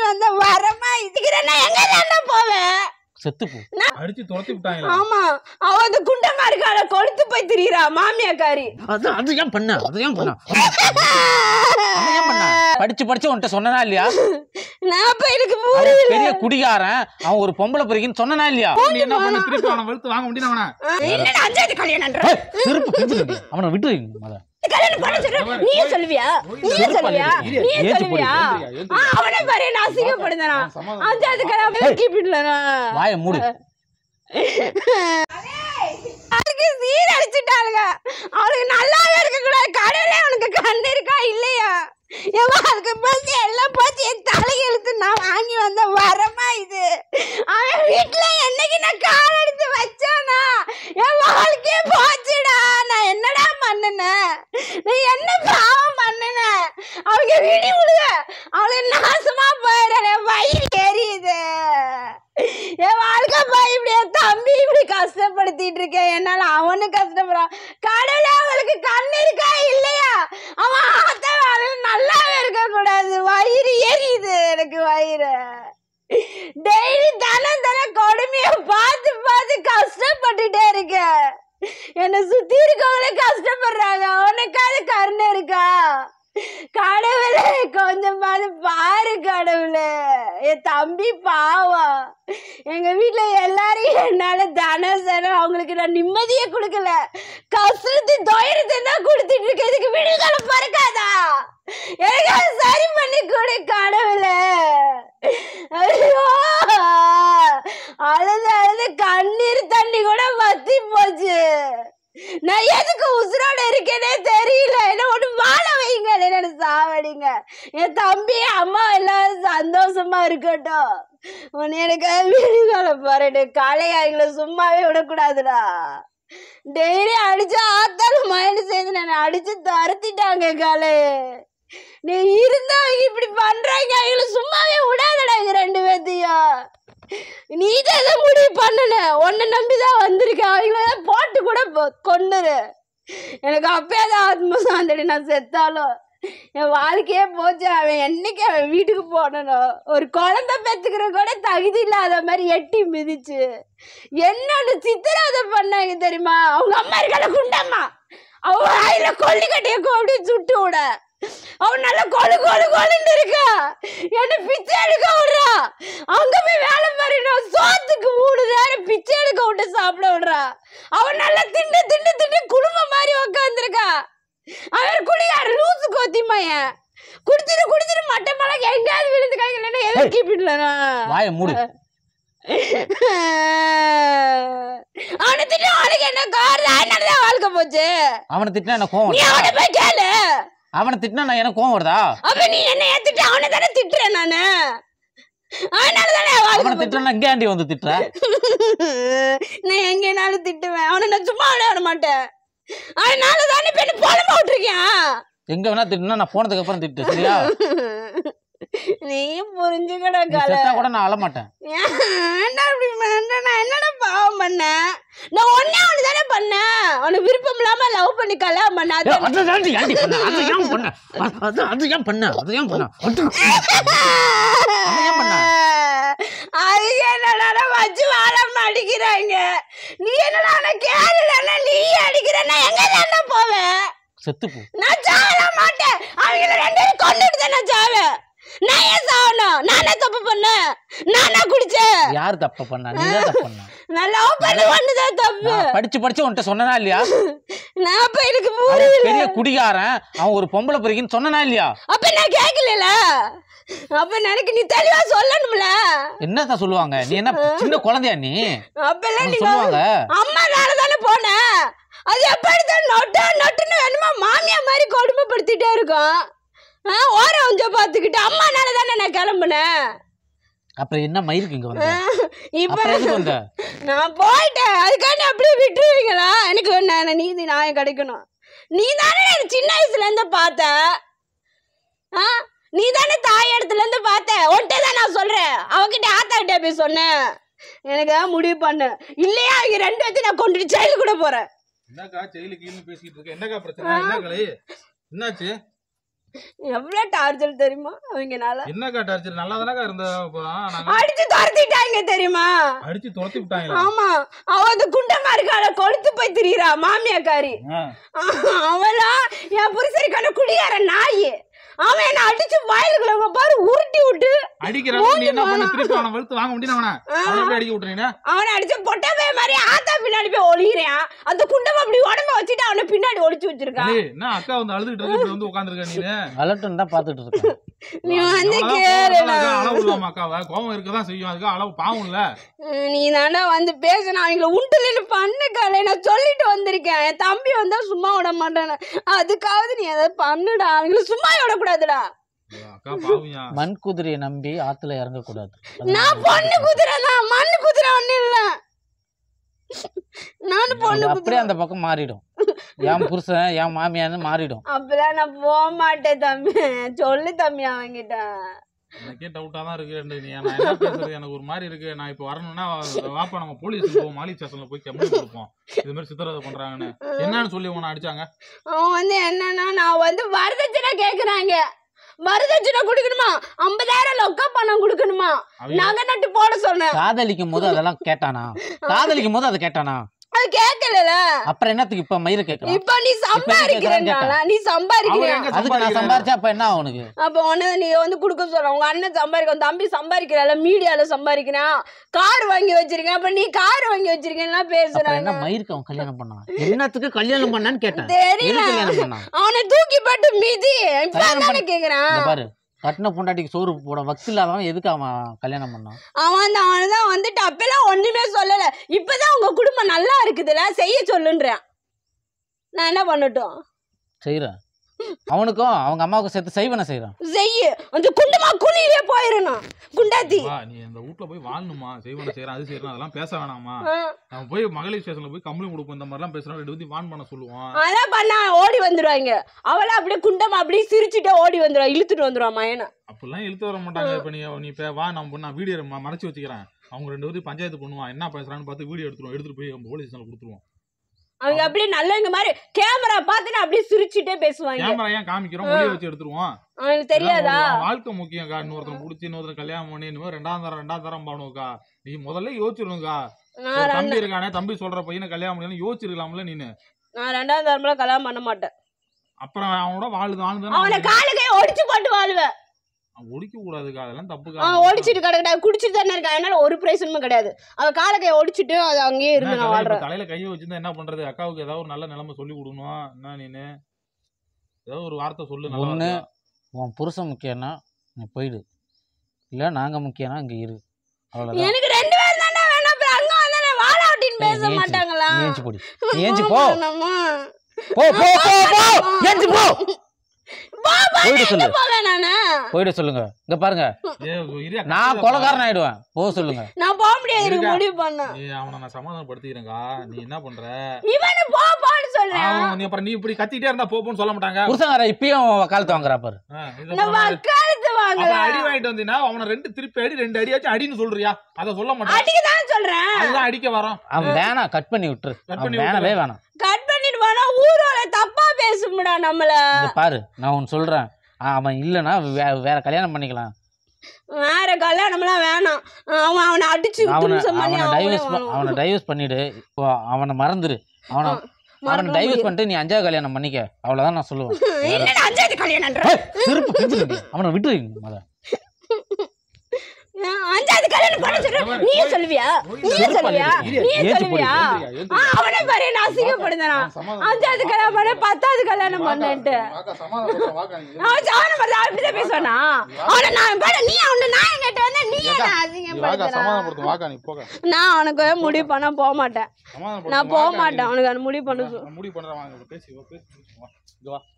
வந்த வரமா இதுக்குறேன்னா எங்க போவேன் செத்து போ அடிச்சு துரத்தி விட்டாங்க. ஆமா அவ அந்த குண்டமா இருக்காள கொளுத்து போய் திரியறா மாமியாக்காரி. அது ஏன் பண்ண படிச்சு உன்கிட்ட சொன்னனா இல்லையா? நான் அப்ப எனக்கு பெரிய குடிகாரன் அவன் ஒரு பொம்பளை பிறகுன்னு சொன்னனா இல்லையா? நீ என்ன பண்ண திருப்பி அவனை வெளுத்து வாங்க முடியும் அவனை? என்னடா அஞ்சாவது கல்யாணம்ன்ற திருப்பி அவனை விட்டு மொத கல்யாணம் பண்ண சொல்ற நீயே சொல்லுவியா அவனே பாரு நான் அசிங்கப்படுதனா அஞ்சாவது கல்யாணம் கீப்பிடலனா வாயை மூடு. அதுக்கு சீர் அடிச்சுட்டாளுங்க. அவளுக்கு நல்லாவே இருக்க கூடாது. கடவுளே அவனுக்கு கண்ணு இருக்கா இல்லையா? அதுக்கு போச்சு எல்லாம் போச்சு. என் தலை எழுத்து நான் வாங்கி வந்த வரமா இது. அவன் வீட்டுல என்னைக்கு நான் கால் எடுத்து வச்சானா என் வாழ்க்கையே போச்சுடா. நான் என்னடா பண்ணுனேன்? நான் என்ன பாவம் பண்ணுனேன்? அவங்க விடி விடுங்க. அவளுக்கு நாசமா போயிட வயிறு எரியுது. என் வாழ்க்கை போய் இப்படி என் தம்பி இப்படி கஷ்டப்படுத்திட்டு இருக்கேன். என்னால அவனு கஷ்டப்படுறான். கடவுளே அவளுக்கு கண்ணு இருக்கா இல்லையா? அவன் அவளுக்கு நல்லாவே இருக்க கூடாது. வயிறு எரியுது எனக்கு வயிறு. டெய்லி தனம் கொடுமைய பார்த்து கஷ்டப்பட்டுட்டே இருக்க. என்னை சுத்தி இருக்கவங்களே கஷ்டப்படுறாங்க. அவனுக்காவது கருணை இருக்கா? கடவுளே கொஞ்சமாவது பாரு கடவுளே. என் தம்பி பாவம். எங்க வீட்டுல எல்லாரையும் என்னால தனம் அவங்களுக்கு நான் நிம்மதியே கொடுக்கல. கஷ்டத்தை துயரத்தை தான் கொடுத்துட்டு இருக்க. இதுக்கு விடுதலை பறக்காதா? எனக்கு சரி பண்ணி கொடு கடவுளே. ஐயோ அழுது கண்ணீர் தண்ணி கூட வத்தி போச்சு. நான் எதுக்கு உசுரோட இருக்கேனே தெரியல. என்ன ஒண்ணு வாழ வைங்க, என்ன சாவடிங்க. என் தம்பி அம்மா எல்லாம் சந்தோஷமா இருக்கட்டும். உன்னை எனக்கு வீடுகால பாருடு. காளையாய்களை சும்மாவே விடக்கூடாதுடா. டெய்லி அடிச்சு ஆத்தாலும் மைண்ட் சேர்ந்து நான் அடிச்சு துரத்திட்டாங்க காலே. நீ இருந்தவங்க இப்படி பண்றாங்க. அவங்களை சும்மாவே விடாதடா இங்க ரெண்டு பேர்த்தையும். நீ தான் முடிவு பண்ணன. உன்னை நம்பிதான் வந்திருக்கேன். அவங்கள போட்டு கூட கொண்டுரு. எனக்கு அப்பயாதான் ஆத்ம சாந்தடி. நான் செத்தாலும் என் வாழ்க்கையே போச்சு. அவன் என்னைக்கு அவன் வீட்டுக்கு போனனும். ஒரு குழந்தை பெத்துக்கிற கூட தகுதி இல்லாத மாதிரி எட்டி மிதிச்சு என்னன்னு சித்திராதை பண்ணாங்க தெரியுமா? அவங்க அம்மா இருக்கால குண்டம்மா. அவ வாயில கொல்லிக்கட்டைய அப்படியே சுட்டு விட. அவன் நல்லா கொழுன்னு இருக்கா. என்ன பிச்சை எடுக்க விடுறா. அங்க போய் வேலை பாரு. சோத்துக்கு 3 நேரம் பிச்சை எடுக்க விட்டு சாப்பிட விடுறா. அவன் நல்லா திண்டு குடும்பம் மாதிரி உக்காந்துருக்கா. அவன் குடியாரு லூசு கோத்திமாயன். குடிச்சிட்டு மட்டை மலை எங்காவது விழுந்து காய்கலன்னா எதுவும் கீப்பிடலனா வாயை மூடு. அவனை திட்டு அவனுக்கு என்ன காரணம்? என்னதான் வாழ்க்கை போச்சு. அவனை திட்டினா என்ன கோவம்? நீ அவனை போய் கேளு. அவனை திட்டினா நான் எனக்கு கோவம் வருதா? அப்ப நீ என்ன ஏத்திட்டு அவனை தானே திட்டுறேன் நானு. அதனாலதானே அவனை திட்டுறேன். எங்க ஆண்டி வந்து திட்டுற? நான் எங்கனாலும் திட்டுவேன். அவனை நான் சும்மா விட மாட்டேன். அதனாலதானே இப்ப என்ன போலமா விட்டுருக்கேன். எங்க வேணா திட்டுனா நான் போனதுக்கு அப்புறம் திட்டு சரியா? நீ புரிஞ்சுக்கடா கூட நான் அழ மாட்டேன். நான் என்னடா பாவம் பண்ணேன்? நான் ஒன்னே ஒண்ணு தானே பண்ணேன். உனக்கு விருப்பம் இல்லாம லவ் பண்ணி கல்யாணம் பண்ண. அது என்னடா வச்சு வாழ மாட்டேங்கிறாங்க. நீ என்னடா கேளுடா நீ அடிக்கிறன்னா எங்க தானே போவேன்? செத்து போ. நான் சாவ மாட்டேன். அவங்க 2 பேரும் கொண்டுட்டு தான் நான் சாவேன். நான் ஏன் சாவணும்? நானே தப்பு பண்ணேன். நானா குடிச்சேன்? யார் தப்பு பண்ணா? நீ தான் தப்பு பண்ண. நான் லவ் பண்ணி வந்ததே தப்பு. படிச்சு உன்கிட்ட சொன்னனா இல்லையா? நான் அப்ப எனக்கு மூளை இல்ல. பெரிய குடிகாரன் அவன் ஒரு பொம்பளை பிறகுன்னு சொன்னனா இல்லையா? அப்ப நான் கேக்கலல. அப்ப எனக்கு நீ தெளிவா சொல்லணும்ல. என்னதான் சொல்லுவாங்க? நீ என்ன சின்ன குழந்தையா நீ? அப்பெல்லாம் நீ சொல்லுவாங்க அம்மானால தானே போன. அது எப்படிதான் நொட்டுன்னு வேணுமா மாமியா மாதிரி கொடுமைப்படுத்திட்டே இருக்கும். ஓர கொஞ்சம் பாத்துக்கிட்டு அம்மானால தானே நான் கிளம்புனேன். அப்புறம் என்ன மயிருக்கு இங்க வந்த? இப்ப நான் போயிட்டேன். அதுக்காண்டி அப்படியே விட்டுருவீங்களா? எனக்கு நீதி நியாயம் கிடைக்கணும். நீ தானே சின்ன வயசுல இருந்து பார்த்த. நீ தானே தாய் இடத்துல இருந்து பார்த்த. ஒன்ட்டே தான் நான் சொல்றேன். அவகிட்ட ஆத்தா கிட்ட போய் சொன்னேன். எனக்கு முடிவு பண்ணு. இல்லையா இங்க 2 பேர்த்தையும் நான் கொண்டு ஜெயிலு கூட போறேன். என்னக்கா ஜெயிலுக்கு பேசிட்டு இருக்க? என்னக்கா பிரச்சனை? என்ன கலை? என்னாச்சு? எவ்வளவு டார்ச்சர் தெரியுமா அவங்கனால? என்னக்கா டார்ச்சர்? நல்லா தானக்கா இருந்த அடிச்சு துரத்திட்டாங்க தெரியுமா? அடிச்சு துரத்தி விட்டாங்களா? ஆமா, அவ அந்த குண்டமா இருக்காள, கொளுத்து போய் திரியறா மாமியாக்காரி. அவளா என் புருஷருக்கான குடிகார நாய். அவன் என்ன அடிச்சு வயலுக்குள்ள பாரு உருட்டி விட்டு அடிக்கிறான். நீ என்ன பண்ண? திருப்பி அவனை வெளுத்து வாங்க முடியும். அவனை அடிக்க விட்டுறீங்க. அவனை அடிச்சு பொட்டவே மாதிரி ஆத்தா பின்னாடி போய் ஒளிகிறான். அந்த குண்டமா அப்படி உடம்ப வச்சுட்டு அவனை பின்னாடி ஒளிச்சு வச்சிருக்கான். என்ன அக்கா வந்து அழுதுகிட்டு இருக்கு, வந்து உட்காந்துருக்க நீ அலட்டும் தான் பாத்துட்டு இருக்க. நீ வந்து கேளுடா. அளவு இல்லாம அக்காவ கோவம் இருக்கதான் செய்யும். அதுக்கு அளவு பாவம் இல்ல. நீ தாண்டா வந்து பேசணும். அவங்கள உண்டுலன்னு பண்ணுக்கால நான் சொல்லிட்டு வந்திருக்கேன். என் தம்பி வந்தா சும்மா விட மாட்டானே. அதுக்காவது நீ எதாவது பண்ணுடா. அவங்கள சும்மா விடக்கூடாதுடா. மண் குதிரையை நம்பி ஆத்துல இறங்க கூடாது. நான் பொண்ணு குதிரை தான், மண்ணு குதிரை ஒண்ணு இல்ல. நானும் பொண்ணு அப்படியே அந்த பக்கம் மாறிடும். என் புருஷன் என் மாமியான்னு மாறிடும். அப்பதான் நான் போக மாட்டேன் தம்பி. சொல்லு தம்பி அவங்கிட்ட. எனக்கே டவுட்டா தான் இருக்கு. நான் என்ன பேசுறது எனக்கு ஒரு மாதிரி இருக்கு. நான் இப்ப வரணும்னா வாப்பா நம்ம போலீஸ் போவோம், மாலி ஸ்டேஷன்ல போய் கம்ப்ளைண்ட் கொடுப்போம். இது மாதிரி சித்திரவதை பண்றாங்கன்னு. என்னன்னு சொல்லி உன்னை அடிச்சாங்க? அவன் வந்து என்னன்னா, நான் வந்து வரதட்சணை கேக்குறாங்க. வரதட்சணை கொடுக்கணுமா? 50,000 லொக்க பணம் கொடுக்கணுமா? நகை நட்டு போட சொன்னேன். காதலிக்கும் போது அதெல்லாம் கேட்டானா? காதலிக்கும் போது அதை கேட்டானா? அது கேட்கல. அப்புறம் என்னத்துக்கு இப்ப மயிறு கேட்கலாம்? இப்ப நீ சம்பாதிக்கிறேன்னா நீ சம்பாதிக்கிறியா? அதுக்கு நான் சம்பாதிச்சா அப்ப என்ன அவனுக்கு? அப்ப உடனே நீ வந்து குடுக்க சொல்ற. உங்க அண்ணன் சம்பாதிக்க, தம்பி சம்பாதிக்கிறாள், மீடியால சம்பாதிக்கிறான், கார் வாங்கி வச்சிருக்கேன். அப்ப நீ கார் வாங்கி வச்சிருக்கேன் பேசுறாங்க. என்ன மயிருக்கு அவன் கல்யாணம் பண்ணான்? என்னத்துக்கு கல்யாணம் பண்ணான்னு கேட்டேன். தெரியல. அவனை தூக்கி போட்டு மீதி இப்ப கேக்குறான். பாரு, கட்டின பொண்டாட்டிக்கு சோறு போட வக்கு இல்லாதவன் எதுக்கு அவன் கல்யாணம் பண்ணான்? அவன்தான் வந்துட்டு அப்பெல்லாம் ஒண்ணுமே சொல்லல. இப்பதான் உங்க குடும்பம் நல்லா இருக்குதுல, செய்ய சொல்லுன்றேன். நான் என்ன பண்ணட்டும்? செய்யறேன். அவனுக்கும் அவங்க அம்மாவுக்கும் சேர்த்து செய்வன செய்யறான். செய்ய அந்த குண்டமா குழியிலே போயிடணும். குண்டாத்தி நீ அந்த வீட்டுல போய் வாழணுமா? செய்வன செய்யறான், அது செய்யறான், அதெல்லாம் பேச வேணாமா? நம்ம போய் மகளிர் ஸ்டேஷன்ல போய் கம்ப்ளைண்ட் கொடுப்போம். இந்த மாதிரிலாம் பேசுறோம், 2 பேத்தையும் வான் பண்ண சொல்லுவோம். அதான் பண்ணா ஓடி வந்துருவாங்க. அவள அப்படியே குண்டமா அப்படியே சிரிச்சுட்டே ஓடி வந்துருவா, இழுத்துட்டு வந்துருவா மயனை. அப்படிலாம் இழுத்து வர மாட்டாங்க. இப்ப நீ வா, நான் வீடியோ மறைச்சு வச்சுக்கிறேன். அவங்க 2 பேரும் பஞ்சாயத்து பண்ணுவான். என்ன பேசுறான்னு பார்த்து வீடியோ எடுத்துட்டு போய் போலீஸ் ஸ்டேஷன்ல கொடுத்துருவோம். அவங்க அப்படியே நல்லவங்க மாதிரி கேமரா பார்த்துட்டு அப்படியே சிரிச்சுட்டே பேசுவாங்க. கேமரா ஏன் காமிக்கிறோம்? வீடியோ வச்சு எடுத்துருவோம். அவங்களுக்கு தெரியாதா? வாழ்க்கை முக்கியம்க்கா. இன்னொருத்தன் புடிச்சு இன்னொருத்தன் கல்யாணம் பண்ணி இன்னும் 2ஆம் தரம் பானுக்கா. நீ முதல்ல யோசிச்சிருக்கா. தம்பி இருக்கானே, தம்பி சொல்ற பையனை கல்யாணம் பண்ணி யோசிச்சிருக்கலாம்ல நீனு. நான் 2ஆம் தரம்லாம் கல்யாணம் பண்ண மாட்டேன். அப்புறம் அவனோட வாழ்ந்து அவனை காலுக்கே ஒடிச்சு போட்டு வாழ்வேன். ஒடிக்க கூடாதுக்கா, அதெல்லாம் தப்புக்கா. ஒடிச்சிட்டு கிடக்கடா, குடிச்சிட்டு தானே இருக்கா. அதனால ஒரு பிரயோஜனமும் கிடையாது. அவ காலக்கைய ஒடிச்சிட்டு அது அங்கேயே இருந்து நான் வாழ்றேன். தலையில கையை வச்சிருந்தா என்ன பண்றது? அக்காவுக்கு ஏதாவது ஒரு நல்ல நிலைமை சொல்லி கொடுக்கணும். என்ன நீனு ஏதாவது ஒரு வார்த்தை சொல்லு. ஒண்ணு, உன் புருஷன் முக்கியம்னா நீ போயிடு, இல்ல நாங்க முக்கியம்னா இங்க இரு. அவ்வளவுதான். எனக்கு 2 பேர் தானே வேணும். அப்புறம் அங்க வந்தானே வாழ அப்படின்னு பேச மாட்டாங்களா? ஏஞ்சி போடி, ஏஞ்சி போ போ போ போ, ஏஞ்சி போ. போயிட சொல்லு. போயிட சொல்லுங்க. இங்க பாருங்க, நான் கொலைகாரன் ஆயிடுவேன். போக சொல்லுங்க. நான் போக முடியாது, எனக்கு முடிவு பண்ண. அவனை நான் சமாதானப்படுத்திக்கிறேன்க்கா. நீ என்ன பண்ற? இவனு போன்னு சொல்றேன். நீ அப்புறம் நீ இப்படி கத்திட்டே இருந்தா போன்னு சொல்ல மாட்டாங்க. புருஷங்கார இப்பயும் வக்காலத்து வாங்குறா பாரு. நம்ம வக்காலத்து வாங்கல. அடி வாங்கிட்டு வந்தீனா அவனை 2 திருப்பி அடி, 2 அடியாச்சும் அடின்னு சொல்றியா? அத சொல்ல மாட்டேன். அடிக்க தான் சொல்றேன். அதுதான் அடிக்க வரோம். அவன் வேணாம், கட் பண்ணி விட்டுரு. வேணவே வேணாம். கட் பண்ணிட்டு போனா ஊரோட தப்பா பேசும்டா நம்மள. பாரு, நான் உன் சொல்றேன். அவன் இல்லனா வேற கல்யாணம் பண்ணிக்கலாம். வேற கல்யாணம்லாம் வேணாம். அவனை அடிச்சு அவனை டைவர்ஸ் பண்ணிடு. அவனை மறந்துரு. அவனை டைவர்ஸ் பண்ணிட்டு நீ 5ஆவது கல்யாணம் பண்ணிக்க. அவ்வளவுதான் நான் சொல்லுவேன். என்னடா 5ஆவது கல்யாணம்ன்ற? அவனை விட்டுரு. முத 5ஆவது கல்யாணம் பண்ண சொல்ற. நீ சொல்லுவியா? அவனே பாரு, நான் அசிங்கப்படுதனா? 5ஆவது கல்யாணம் பண்ண 10ஆவது கல்யாணம் பண்ணேன்ட்டு அவன் சாவன மாதிரி அப்படிதான் பேசுவானா? அவனை நான் பாரு, நீ அவனை நான் என்கிட்ட வந்தா நீ என்ன அசிங்கப்படுத்துற? நான் அவனுக்கு முடிவு பண்ண போக மாட்டேன். நான் போக மாட்டேன். அவனுக்கு அந்த முடிவு பண்ண முடிவு பண்றேன்.